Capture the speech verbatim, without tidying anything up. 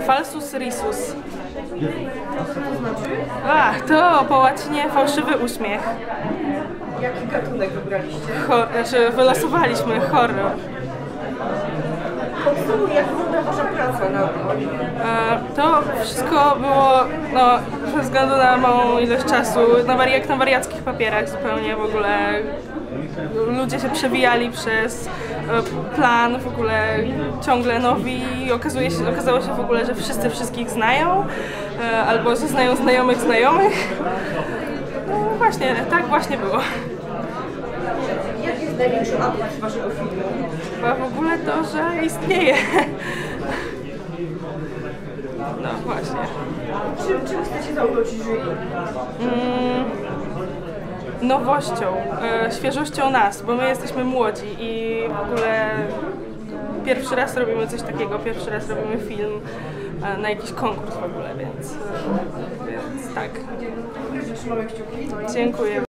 Falsus risus. Co to znaczy? A, to po łacinie fałszywy uśmiech. Jaki gatunek wybraliście? Hor znaczy wylosowaliśmy horror. Podsumuj, jak wygląda wasza praca na tym? E, to wszystko było, no, ze względu na małą ilość czasu, na wari jak na wariackich papierach zupełnie w ogóle. Ludzie się przewijali przez e, plan, w ogóle ciągle nowi i okazuje się, okazało się w ogóle, że wszyscy wszystkich znają, e, albo że znają znajomych znajomych. No właśnie, tak właśnie było. Jaki jest największy atut waszego filmu? Chyba w ogóle to, że istnieje. No właśnie. Czym, czym chcecie zauroczyć jury? Mm, nowością, e, świeżością nas, bo my jesteśmy młodzi i w ogóle pierwszy raz robimy coś takiego, pierwszy raz robimy film e, na jakiś konkurs w ogóle, więc, e, więc tak. Trzymamy kciuki. Dziękuję.